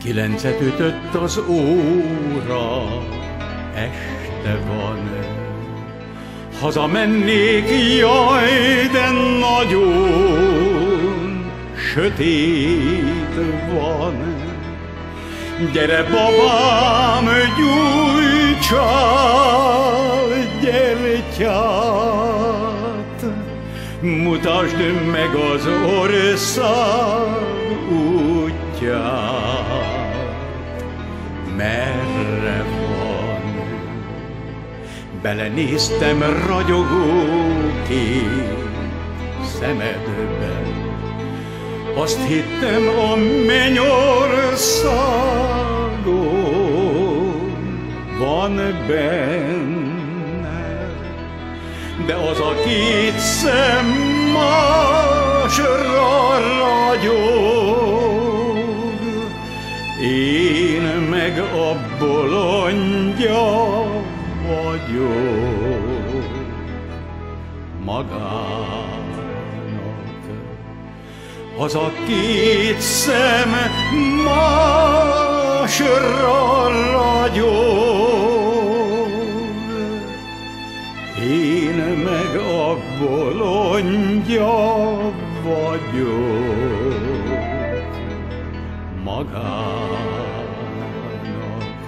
9-et ütött az óra, este van. Hazamennék, jaj, de nagyon sötét van. Gyere, babám, gyújtsál gyertyát, mutasd meg az ország útját. Merre van? Belenéztem ragyogó kék szemedbe, azt hittem a mennyországon van benne, de az a két szem másra ragyog, én meg a bolondja vagyok magának. Az a két szem másra ragyog, én meg a bolondja vagyok magának.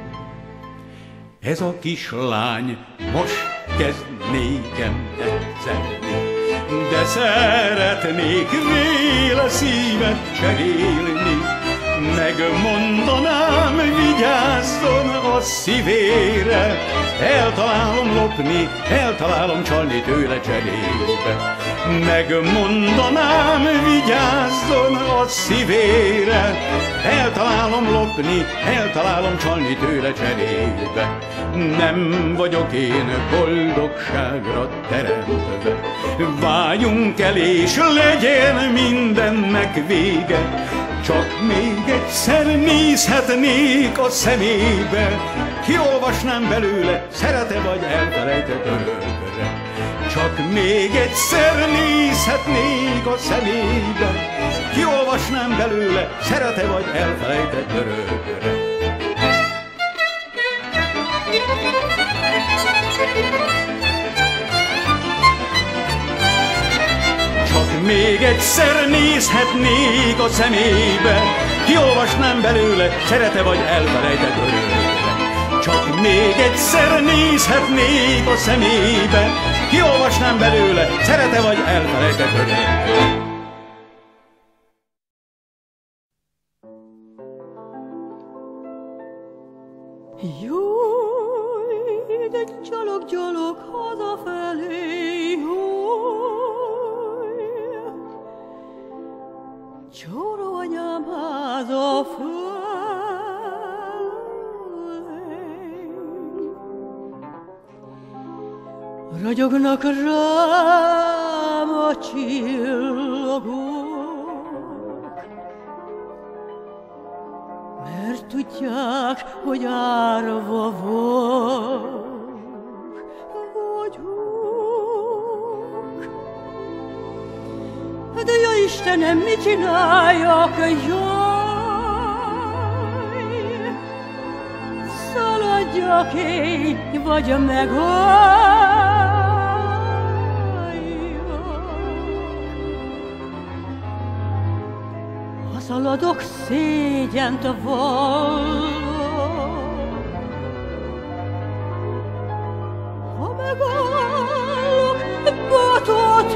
Ez a kislány most kezd nékem tetszeni, de szeretnék véle szívet cserélni. Megmondanám, vigyázzon a szívére, eltalálom lopni, eltalálom csalni tőle cserébe. Megmondanám, vigyázzon a szívére, eltalálom lopni, eltalálom csalni tőle cserébe. Nem vagyok én boldogságra teremtve, váljunk el és legyen mindennek vége. Csak még egyszer nézhetnék a szemébe, kiolvasnám belőle, szeret-e vagy elfelejtett örökre. Csak még egyszer nézhetnék a szemébe, kiolvasnám belőle, szeret-e vagy elfelejtett örökre. Csak még egyszer nézhetnék a szemébe, kiolvasnám belőle, szeret-e vagy elfelejtett örökre. Csak még egyszer nézhetnék a szemébe, kiolvasnám belőle, szeret-e vagy elfelejtett örökre. Jaj, de gyalog-gyalog hazafelé, jaj, Csóró anyám háza felé. Ragyognak rám a csillagok, mert tudják, hogy árva vagyok. De ja Istenem, mit csináljak, jaj, szaladjak én, vagy meghalljak. Ha szaladok, szégyent vallok, ha megállok, botot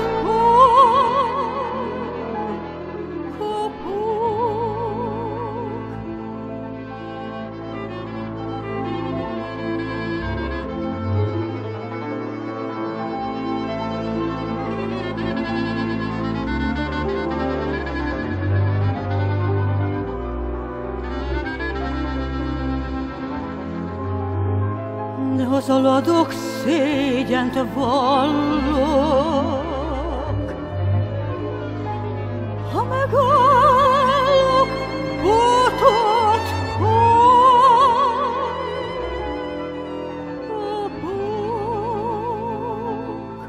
ha szaladok, szégyent vallok, ha megállok, botot kapok.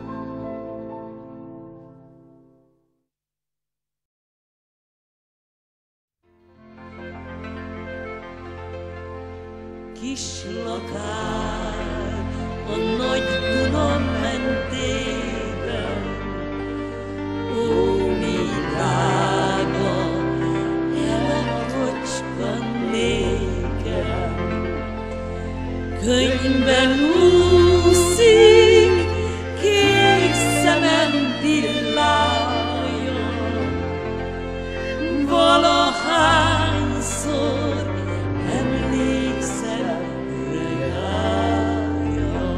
kis lakár a nagy Duna mentében. Ó, mi drága, elatocska nékem, könyvben úszik, kék szemem villája, valahányszor emlékszem reája.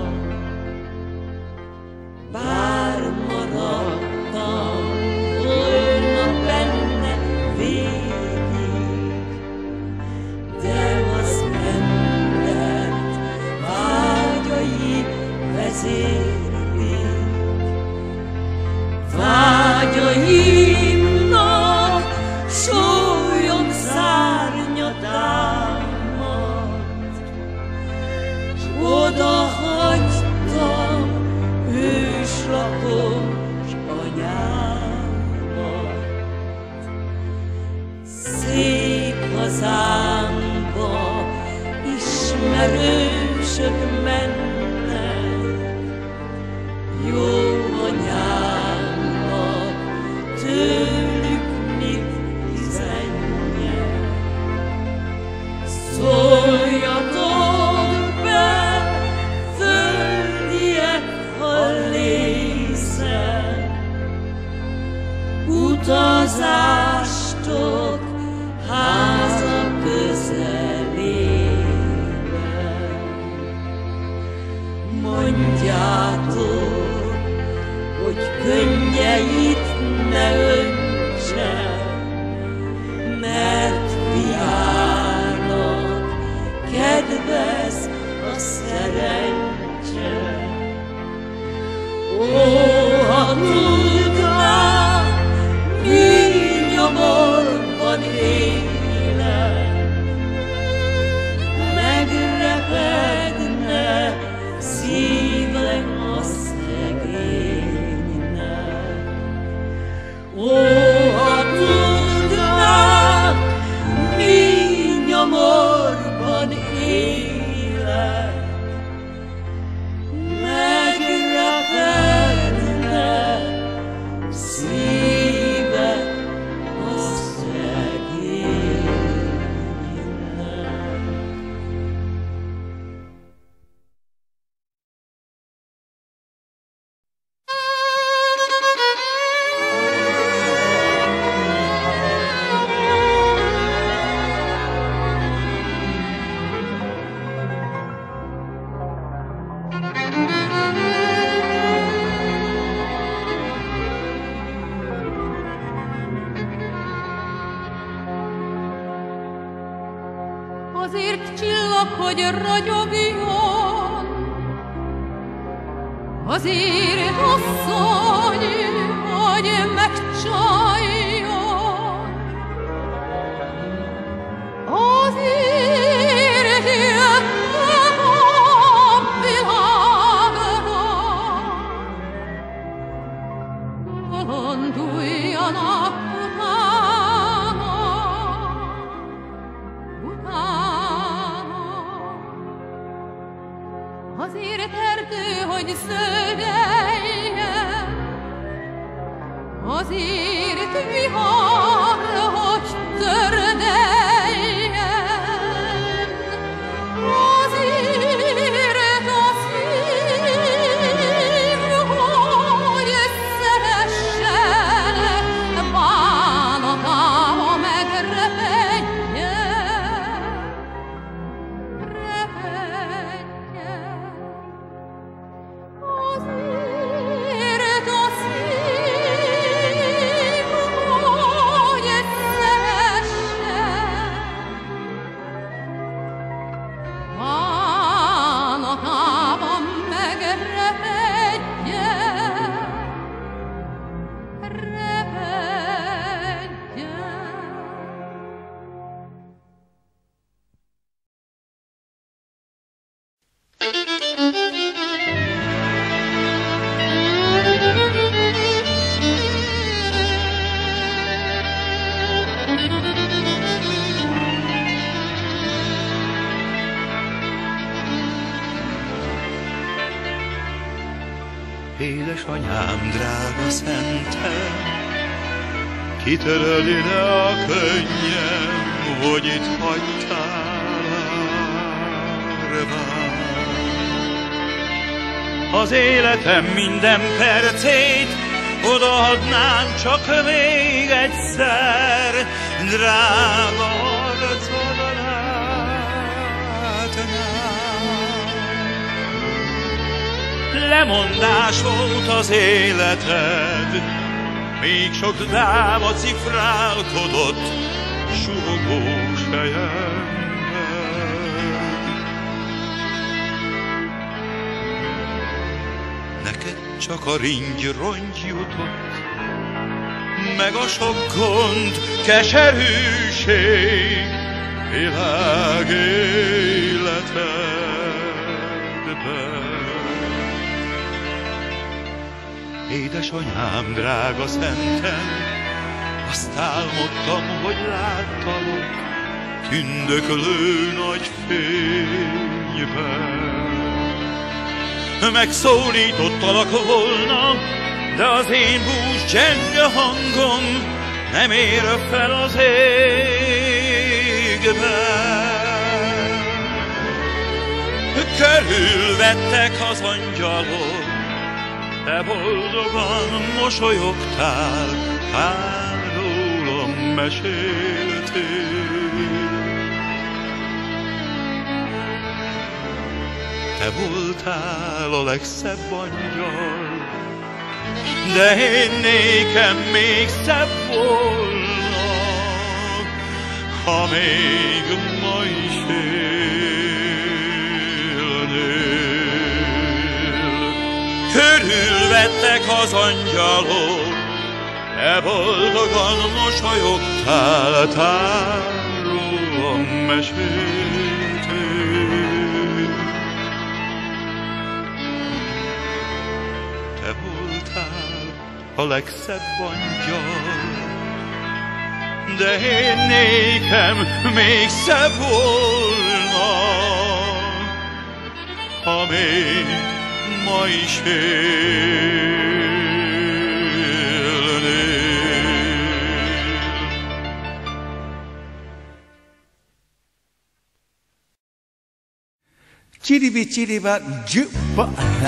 Bár maradtam volna benne végig, de az embert vágyai vezérlik. Vágyaimnak sólyom szárnya támad, s odahagytam őslakos anyámat. Szép hazámba ismerősök mennek, jó anyámnak tőlük mit üzenjek. Szóljatok be, földiek, ha lészen, utazástok háza közelében. Mondjátok, hogy könnyeit ne öntse, mert fiának kedvez a szerencse. Ó, ha tudnám, mi nyomorban élek, megrepedne szívem a szegénynek. Ó, ha tudnám, mi nyomorban élek, megrepedne szívem a szegénynek. Azért csillag, hogy ragyogjon, azért asszony, hogy megcsaljon, azért jöttem a világra, bolonduljanak utána. Azért erdő, hogy zöldeljen, azért vihar, hogy tördeljen, azért a szív, hogy szeressen, bánatába megrepenjen, repenjen. Azért a szív, Édesanyám, drága szentem, kitöröli le a könnyem, hogy itt hagytál árván. Az életem minden percét odaadnám csak még egyszer, drága arcodon látnám. Lemondás volt az életed, még sok dáma cifrálkodott súgós fejemben. Neked csak a ringy-rongy jutott, meg a sok gond, keserűség világ életedben. Édesanyám, drága szentem, azt álmodtam, hogy láttalak tündöklő nagy fényben. Megszólítottalak volna, de az én bús gyenge hangom nem ér fel az égben. Körülvettek az angyalok, te boldogan mosolyogtál, hát rólam meséltél. Te voltál a legszebb angyal, de én nékem még szebb volna, ha még ma is élnél. Körülvettek az angyalok, te boldogan mosolyogtál, tán rólam meséltél. Te voltál a legszebb angyal, de én nékem még szebb volna, ha még ma is élnél. Chiribi chiriba juba.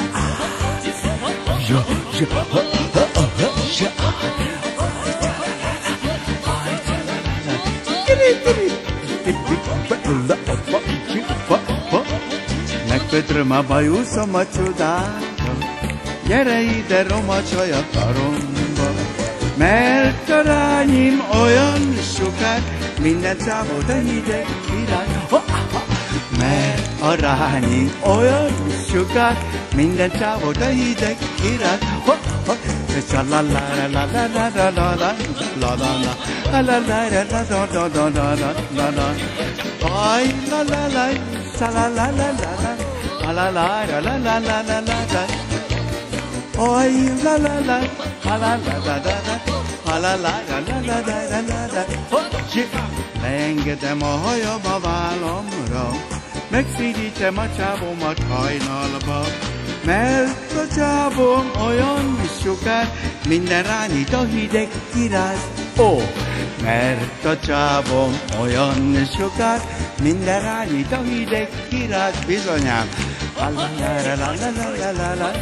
Megkötröm a bajuszom csodára, gyere ide, romacsolj a karomba, mert a rányim olyan sokat, minden csávod a hideg király. Mert a rányim olyan sokat, minden csávod a hideg király. La la la la la la la la la la la la la la la la la la. Ay la la la, sa la la la la la, la la la la la la la la. Ay la la la, la la la la la, la la la la la la la. Leengedem a hajam a vállamra, megszídítem a csávomat hajnalba, mert a csávom olyan sokat, minden rányit a hideg kiráz. Ó, mert a csávom olyan sokat, minden rányit a hideg kiráz. Bizonyám. La la la la la la la la la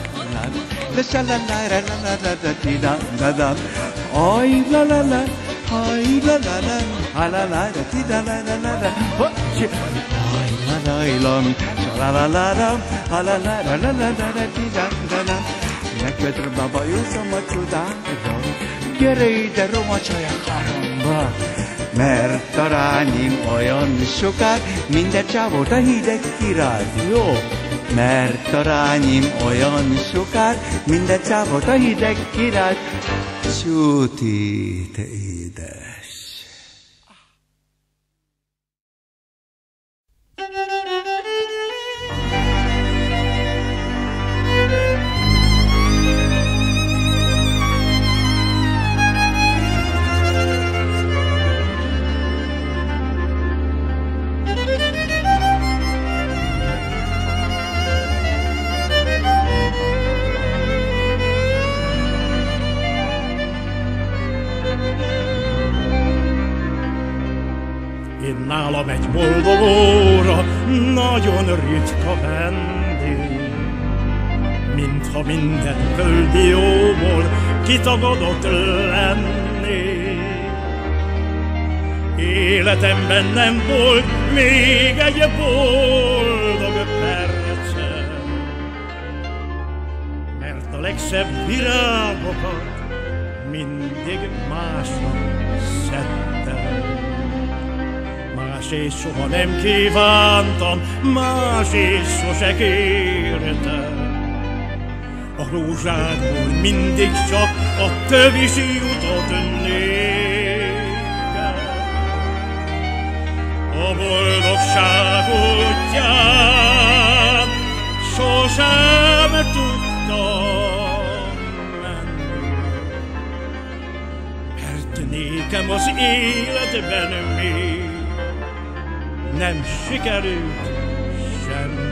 la la. Ay la la la, ay la la la, la la la la la la la. Ay la la la, la la la la, la la la la la la. Megkötöm a bajuszom a csodára, gyere ide, romacsolj a karomba, mert a rányim olyan sokat, minden csávot a hideg kiráz. Jó, mert a rányim olyan sokat, minden csávot a hideg kiráz. Csúti, te édes. Valamegy boldogóra nagyon ritka vendég, mintha minden földi jóból kitagadott lennék. Életemben nem volt még egy boldog percem, mert a legszebb virágokat mindig másnak szedtem. Másét soha nem kívántam, másét sose kértem. A rózsákból mindig csak a tövis jutott nékem. A boldogság útján sosem tudtam menni, mert nékem az életben még nem sikerült semmi.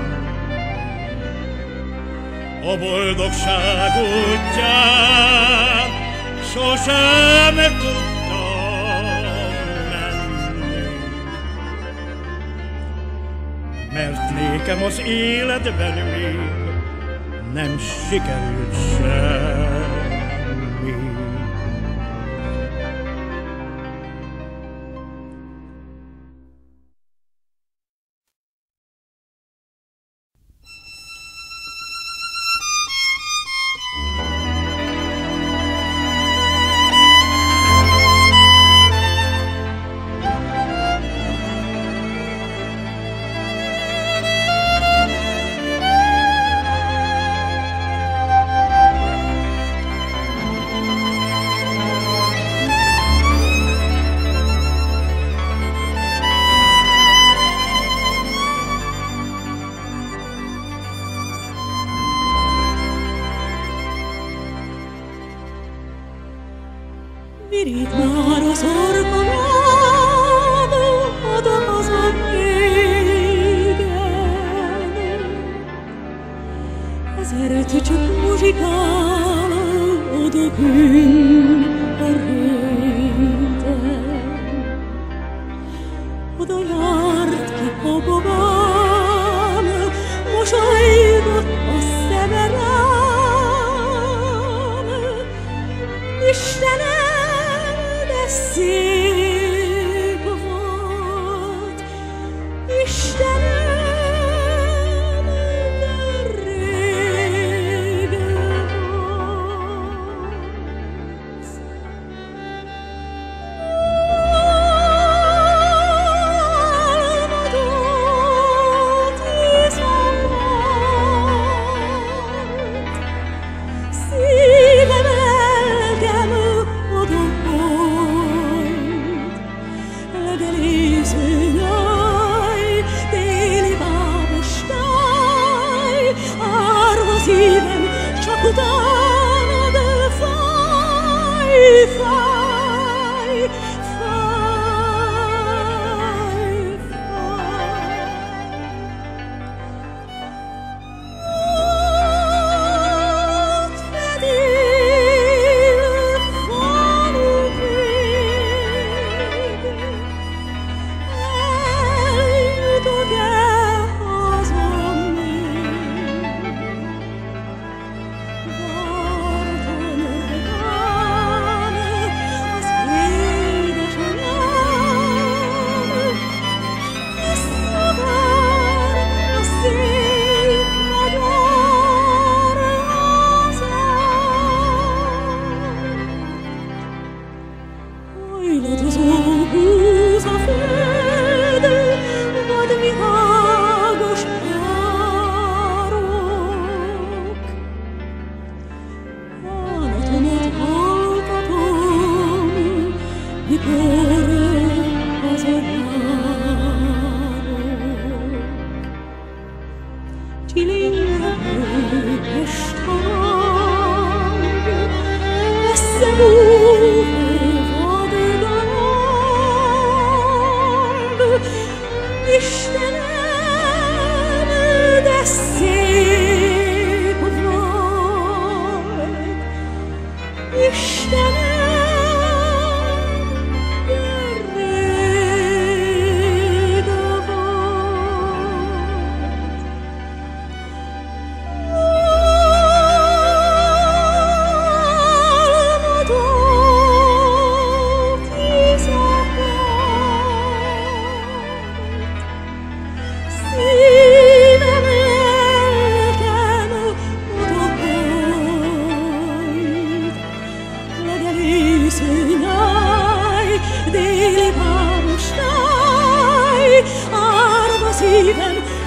A boldogság útján sosem tudtam menni, mert nékem az életben még nem sikerült semmi. Virít már az orgonyám, odahazad régen. Ezer tücsök muzsikál, odakünt a réten. Oda járt ki a babám, mosolygott a szeme rám. Istenem, szép volt, Istenem, de régen volt. Álmodott izomban, szívem, lelkem odafolyt. Legeléső nyaj, téli bábos táj, árva szívem, csak utánad fáj, fáj, fáj, fáj. Ott fedél faluk ég, eljutok-e azon még? Várton rám az édesanyám, visszavár a szép magyar hazám. Hajladozó búz a föld, vadvirágos árok. Bánatomat hallgatom, mikor hazajárok. Csilingő Pest-hang, messze búvó vadgalamb. Istenem, de szép volt, Istenem, de régen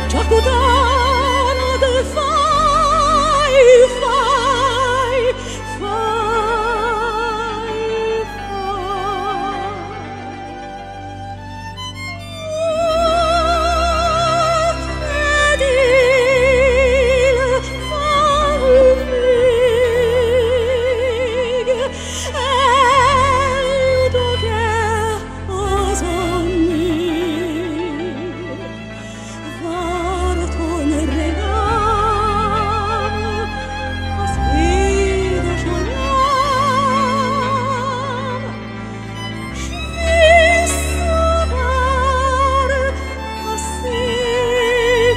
csak utánad fáj, fáj, fáj, fáj. Fedél, falvég, eljutok-e hazamig? Váraton rám az édesanyám, s visszavár a szép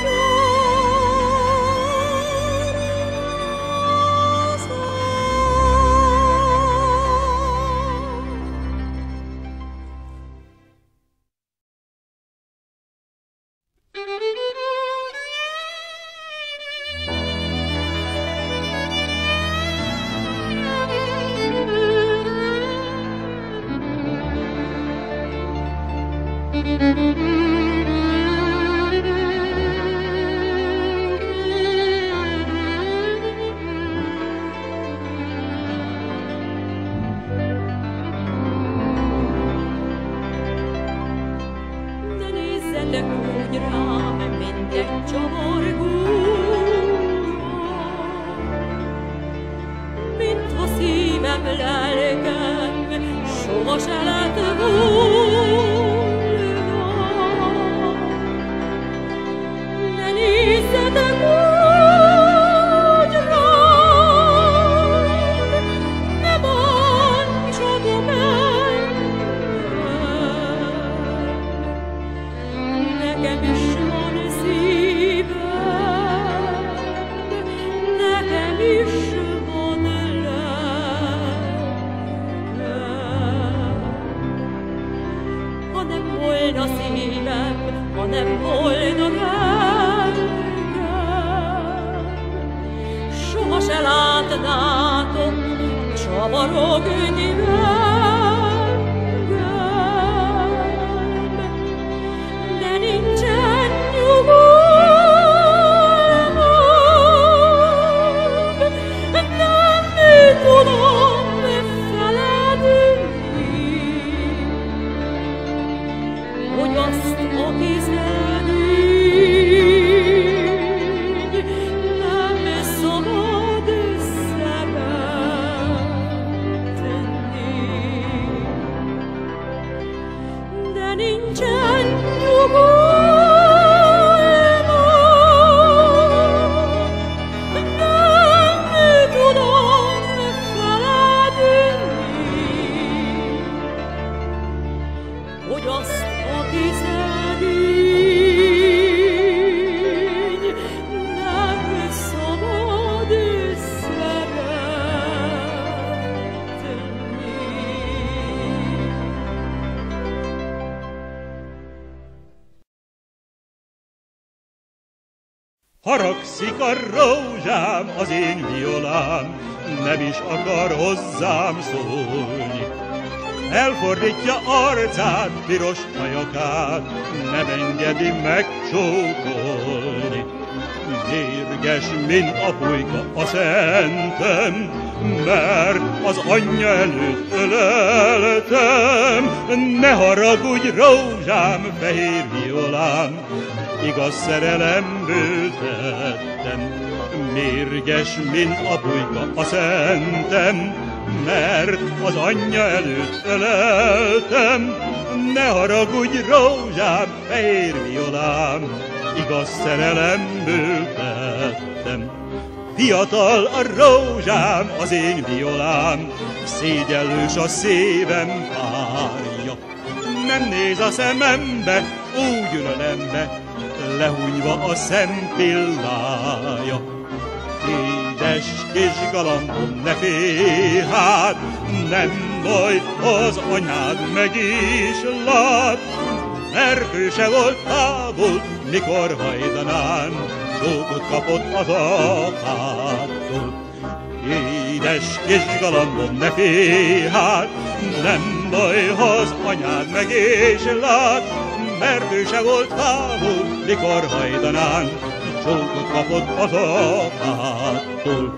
magyar hazám. Ne nézzetek úgy rám, mint egy csavargóra, mintha szívem, lelkem soha se lett volna. Ne nézzetek úgy rám, ne bántsatok engem. Nekem is van szívem, nekem is van lelkem. Ha nem volna szívem, ha nem volna lelkem, soha se látnátok csavarogni engem. De nincsen nyugalmam, nem tudom feledni, hogy azt, aki szegény, nem szabad szeretni. De nincsen nyugalmam, nem tudom feledni, hogy azt, aki szegény, nem szabad szeretni. Haragszik a rózsám, az én violám, nem is akar hozzám szólni. Elfordítja arcát, piros majakát, nem engedi megcsókolni. Mérges, mint a pulyka a szentem, mert az anyja előtt öleltem. Ne haragudj, rózsám, fehér violám, igaz szerelemből tettem. Mérges, mint a pulyka a szentem, mert az anyja előtt öleltem. Ne haragudj, rózsám, fehér violám, igaz szerelemből tettem. Fiatal a rózsám, az én violám, szégyellős a szívem párja. Nem néz a szemembe, úgy ül a nembe, lehunyva a szempillája. Édes kis galambom, ne félj hát, nem baj, az anyád meg is lát. Mert ő se volt távol, mikor hajdanán csókot kapott az apától. Édes kis galambom, ne félj hát, nem baj, ha az anyád meg is lát. mert ő se volt háború, mikor hajdanán csókot kapott az apától.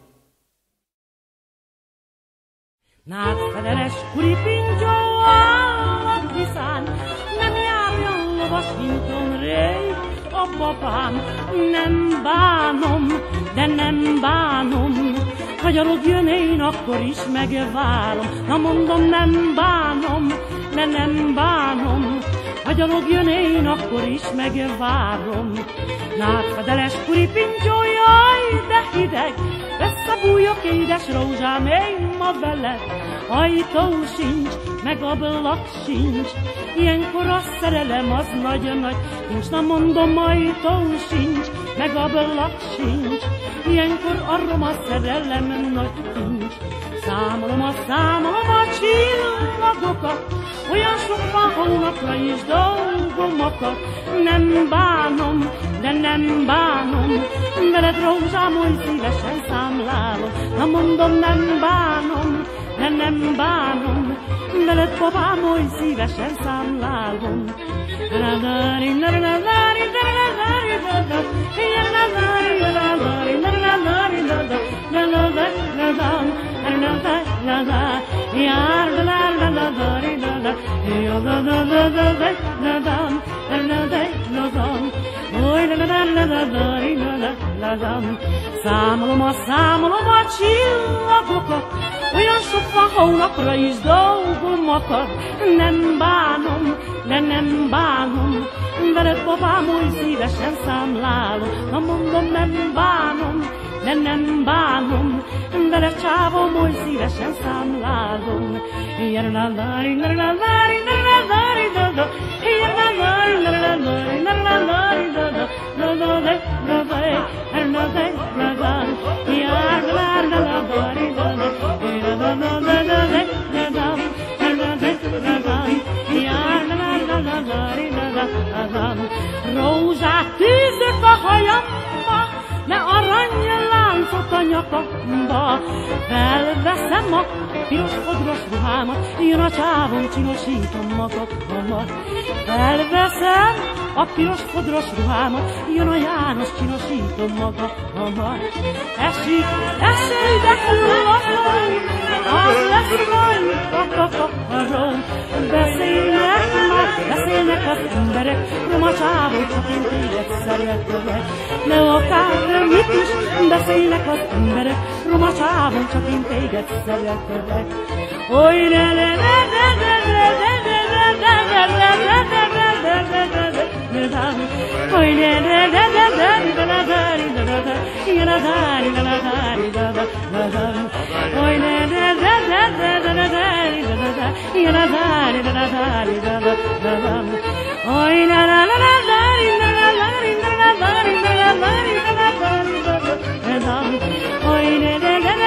Nád fedeles kuripincsó állat viszán, nem járjon lovas hinton rég a papám. Nem bánom, de nem bánom, ha gyalog jön én, akkor is megvárom. Na mondom, nem bánom, de nem bánom, ha gyalog jön én, akkor is megvárom. Nád fedeles kuripincsó, jaj, de hideg, összebújok, édes rózsám, én ma veled. Ajtó sincs, meg ablak sincs, ilyenkor a szerelem az nagy-nagy kincs. Na mondom, ajtó sincs, meg ablak sincs, ilyenkor arrom a szerelem nagy kincs. Számolom a csillagokat, olyan sok van hónapra is dolgomokat. Nem bánom, de nem bánom, veled rózsám, oly szívesen számlálom. Na mondom, nem bánom, de nem bánom, veled babám, oly szívesen számlálom. Számolom a csillagokat, olyan sok van hónapra is dolgomokat. Nem bánom, de nem bánom, veled babám, oly szívesen számlálom. Na mondom, nem bánom, de nem bánom, veled csávom, oly szívesen számlálom. Rózsát tűzök a hajamba, ne aranyláncot a nyakamba. Felveszem a piros fodros ruhámat, jön a csávom, csinosítom magamat. Felveszem a piros fodros ruhámat, jön a János, csinosítom magamat. Esik, esik, de hull a hó, az lesz majd a kakarom. Beszélnek az emberek, nem a csávó, csak én téged szeretlek. De akármit is beszélnek az emberek, roma csávon, csak én téged szeretlek. Oly de de de de de de de de de de de de de oly de de de de de de de oly de de de de de de oy la la la la la la la la oy la la la la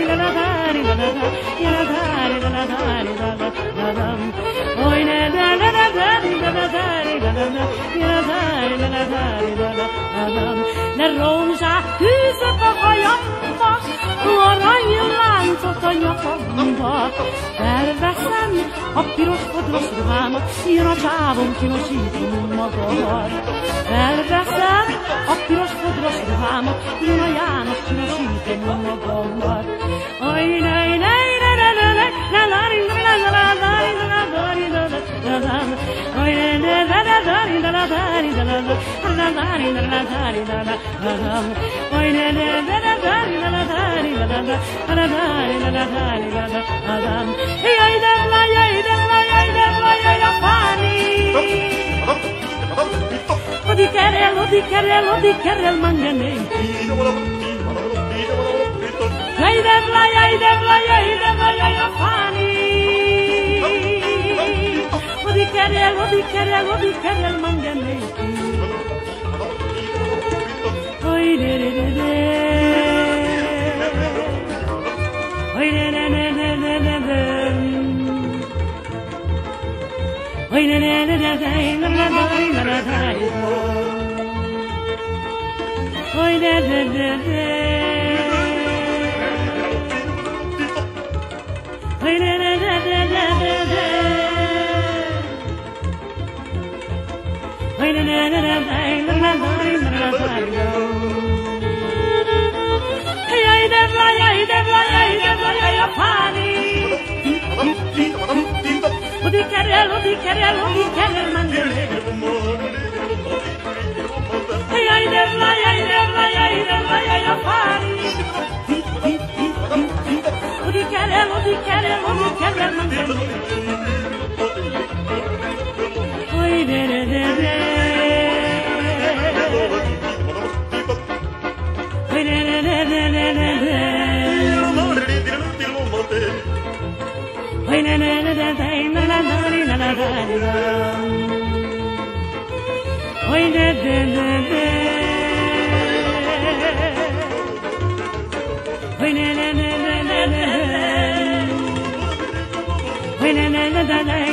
de rózsát tűzök a hajamba, aranyláncot a nyakamba. Felveszem a piros fodros ruhámat, jön a csávom, csinosítom magamat. Felveszem a piros fodros ruhámat, jön a János, csinosítom magamat. Oly nej nej nej nej nej nej Odi kerel mangane. Yaidevla fani. Odi kerel mangane. Oy de de de de. Oy de de de de de de. Oy de de de de de. Oy de de de de. Oy de de de de de de. When